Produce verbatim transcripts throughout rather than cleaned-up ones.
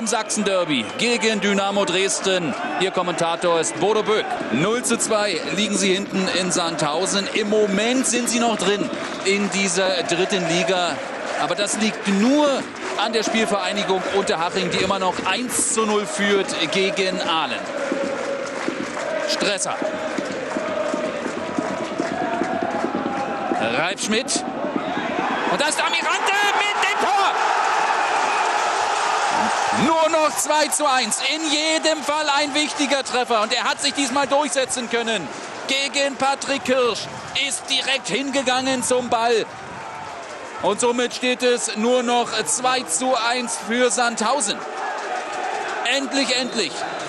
im Sachsen-Derby gegen Dynamo Dresden. Ihr Kommentator ist Bodo Böck. null zu zwei liegen sie hinten in Sandhausen. Im Moment sind sie noch drin in dieser dritten Liga. Aber das liegt nur an der Spielvereinigung Unterhaching, die immer noch eins zu null führt gegen Aalen. Stresser. Ralf Schmidt. Und da ist Amirante mit dem Tor. Nur noch zwei zu eins. In jedem Fall ein wichtiger Treffer. Und er hat sich diesmal durchsetzen können. Gegen Patrick Kirsch. Ist direkt hingegangen zum Ball. Und somit steht es nur noch zwei zu eins für Sandhausen. Endlich, endlich.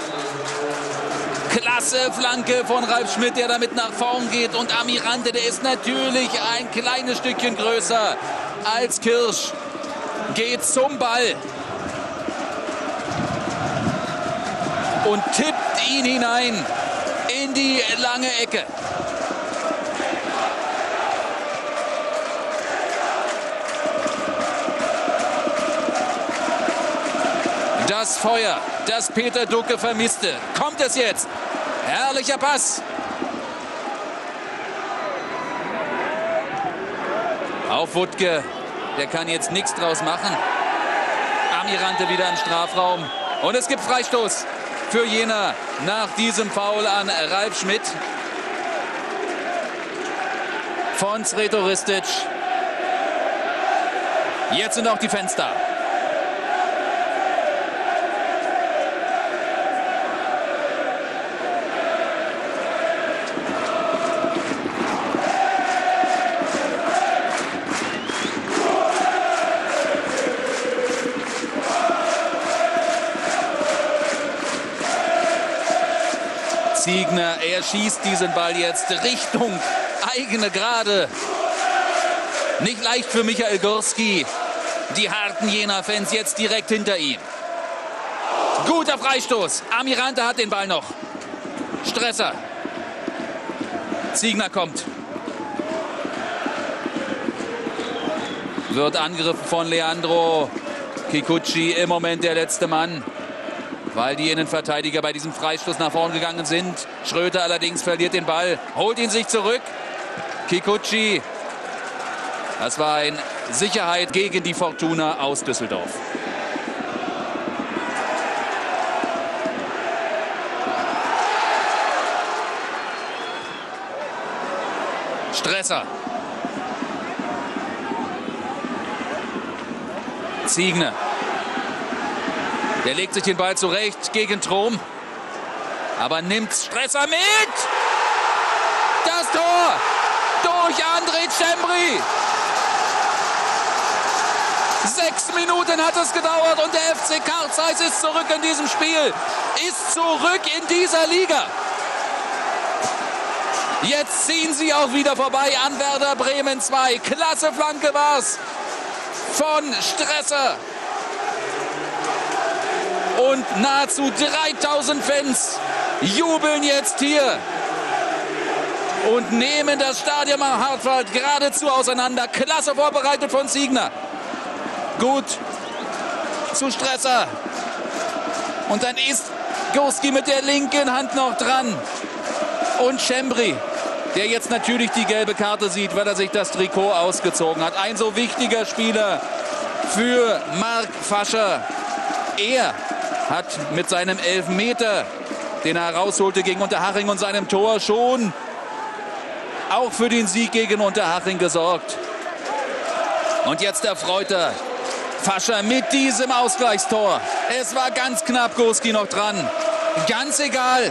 Klasse Flanke von Ralf Schmidt, der damit nach vorn geht. Und Amirante, der ist natürlich ein kleines Stückchen größer als Kirsch. Geht zum Ball. Und tippt ihn hinein in die lange Ecke. Das Feuer, das Peter Ducke vermisste. Kommt es jetzt? Herrlicher Pass. Auf Wuttke. Der kann jetzt nichts draus machen. Amirante wieder im Strafraum. Und es gibt Freistoß für Jena nach diesem Foul an Ralf Schmidt. Von Sreto Ristic. Jetzt sind auch die Fans da. Ziegner, er schießt diesen Ball jetzt Richtung eigene Gerade. Nicht leicht für Michael Gurski. Die harten Jena-Fans jetzt direkt hinter ihm. Guter Freistoß. Amirante hat den Ball noch. Stresser. Ziegner kommt. Wird angegriffen von Leandro. Kikuchi im Moment der letzte Mann, weil die Innenverteidiger bei diesem Freistoß nach vorn gegangen sind. Schröter allerdings verliert den Ball, holt ihn sich zurück. Kikuchi. Das war eine Sicherheit gegen die Fortuna aus Düsseldorf. Stresser. Ziegner. Der legt sich den Ball zurecht gegen Trom. Aber nimmt Stresser mit. Das Tor durch André Cembri. Sechs Minuten hat es gedauert und der F C Karl Zeiss ist zurück in diesem Spiel. Ist zurück in dieser Liga. Jetzt ziehen sie auch wieder vorbei an Werder Bremen zwei. Klasse Flanke war's von Stresser. Und nahezu dreitausend Fans jubeln jetzt hier und nehmen das Stadion am Hartwald geradezu auseinander. Klasse vorbereitet von Ziegner. Gut zu Stresser. Und dann ist Gurski mit der linken Hand noch dran. Und Cembri, der jetzt natürlich die gelbe Karte sieht, weil er sich das Trikot ausgezogen hat. Ein so wichtiger Spieler für Marc Fascher. Er hat mit seinem Elfmeter, den er herausholte gegen Unterhaching und seinem Tor, schon auch für den Sieg gegen Unterhaching gesorgt. Und jetzt erfreut er Fascher mit diesem Ausgleichstor. Es war ganz knapp, Gurski noch dran. Ganz egal.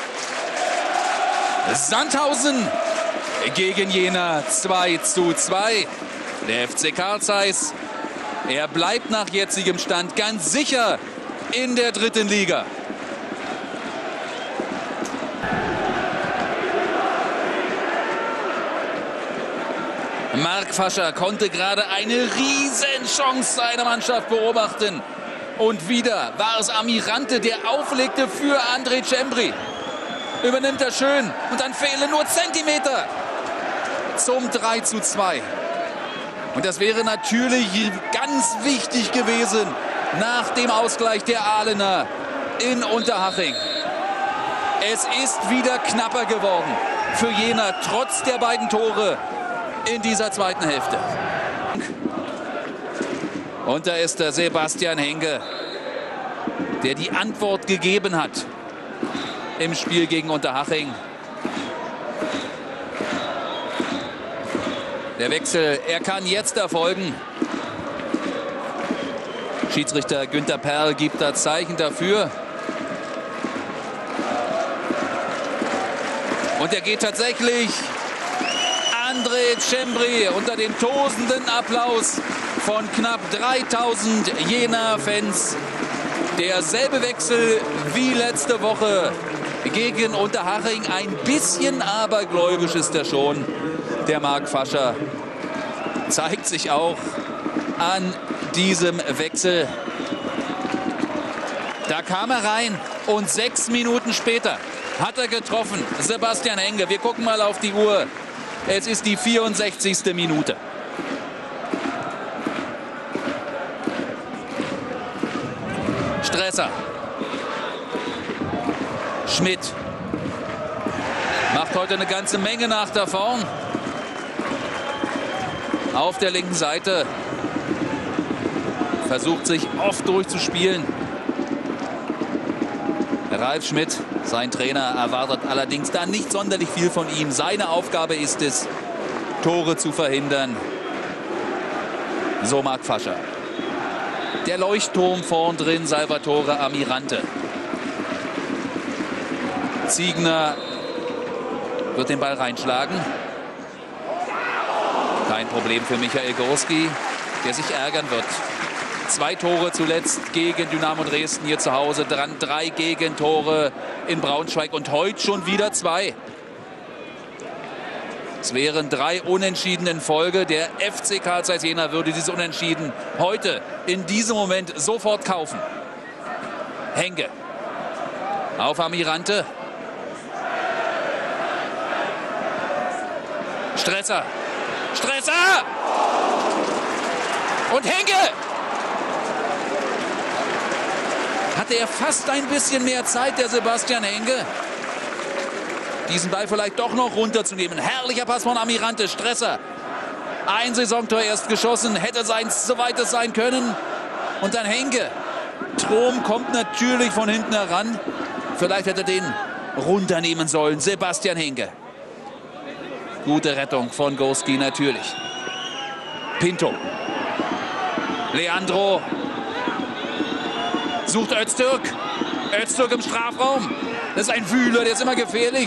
Sandhausen gegen Jena zwei zu zwei. Der F C Karl Zeiss, er bleibt nach jetzigem Stand ganz sicher in der dritten Liga. Marc Fascher konnte gerade eine Riesenchance seiner Mannschaft beobachten. Und wieder war es Amirante, der auflegte für André Cembri. Übernimmt er schön und dann fehlen nur Zentimeter zum drei zu zwei. Und das wäre natürlich ganz wichtig gewesen nach dem Ausgleich der Ahlener in Unterhaching. Es ist wieder knapper geworden für Jena, trotz der beiden Tore in dieser zweiten Hälfte. Und da ist der Sebastian Henge, der die Antwort gegeben hat im Spiel gegen Unterhaching. Der Wechsel, er kann jetzt erfolgen. Schiedsrichter Günther Perl gibt da Zeichen dafür. Und er geht tatsächlich. André Cembri unter den tosenden Applaus von knapp dreitausend Jena-Fans. Derselbe Wechsel wie letzte Woche gegen Unterhaching. Ein bisschen abergläubisch ist er schon. Der Marc Fascher zeigt sich auch an diesem Wechsel. Da kam er rein und sechs Minuten später hat er getroffen. Sebastian Henge. Wir gucken mal auf die Uhr. Es ist die vierundsechzigste Minute. Stresser. Schmidt macht heute eine ganze Menge nach da vorn. Auf der linken Seite. Versucht sich oft durchzuspielen. Ralf Schmidt, sein Trainer, erwartet allerdings da nicht sonderlich viel von ihm. Seine Aufgabe ist es, Tore zu verhindern. So Marc Fascher. Der Leuchtturm vorn drin, Salvatore Amirante. Ziegner wird den Ball reinschlagen. Kein Problem für Michael Gorski, der sich ärgern wird. Zwei Tore zuletzt gegen Dynamo Dresden hier zu Hause. Dran drei Gegentore in Braunschweig und heute schon wieder zwei. Es wären drei Unentschieden in Folge. Der F C Carl Zeiss Jena würde diese Unentschieden heute in diesem Moment sofort kaufen. Henge auf Amirante. Stresser. Stresser! Und Henge! Hatte er fast ein bisschen mehr Zeit, der Sebastian Henge, diesen Ball vielleicht doch noch runterzunehmen. Herrlicher Pass von Amirante. Stresser. Ein Saisontor erst geschossen. Hätte seins, soweit es sein können. Und dann Henge. Trom kommt natürlich von hinten heran. Vielleicht hätte er den runternehmen sollen. Sebastian Henge. Gute Rettung von Gorski natürlich. Pinto. Leandro. Sucht Öztürk. Öztürk im Strafraum. Das ist ein Wühler, der ist immer gefährlich.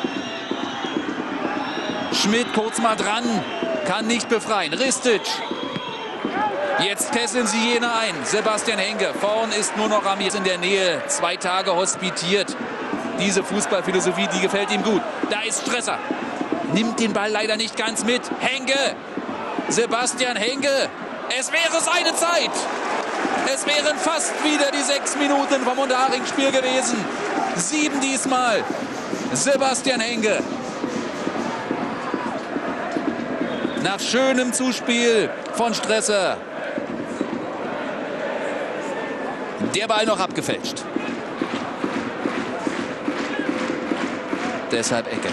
Schmidt kurz mal dran. Kann nicht befreien. Ristic. Jetzt kesseln sie Jena ein. Sebastian Henge. Vorn ist nur noch Amir in der Nähe. Zwei Tage hospitiert. Diese Fußballphilosophie, die gefällt ihm gut. Da ist Stresser. Nimmt den Ball leider nicht ganz mit. Henge. Sebastian Henge. Es wäre seine Zeit. Es wären fast wieder die sechs Minuten vom Unterhaching-Spiel gewesen. Sieben diesmal. Sebastian Henge. Nach schönem Zuspiel von Stresser. Der Ball noch abgefälscht. Deshalb Ecke.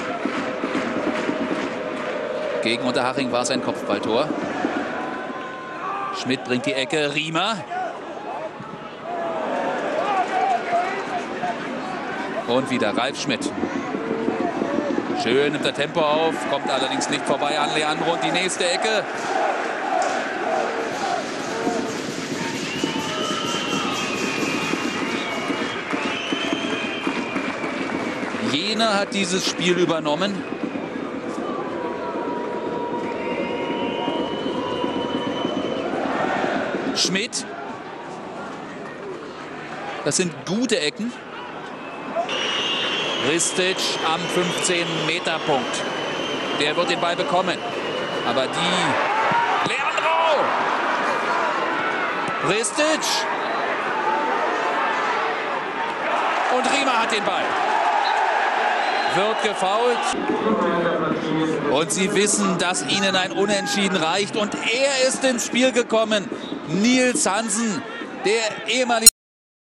Gegen Unterhaching war es ein Kopfballtor. Schmidt bringt die Ecke. Riemer. Und wieder Ralf Schmidt. Schön nimmt er Tempo auf. Kommt allerdings nicht vorbei an Leandro. Und die nächste Ecke. Jena hat dieses Spiel übernommen. Schmidt. Das sind gute Ecken. Ristic am fünfzehn Meter Punkt. Der wird den Ball bekommen. Aber die... Leandro! Ristic. Und Riemer hat den Ball. Wird gefoult. Und sie wissen, dass ihnen ein Unentschieden reicht. Und er ist ins Spiel gekommen. Nils Hansen der ehemalige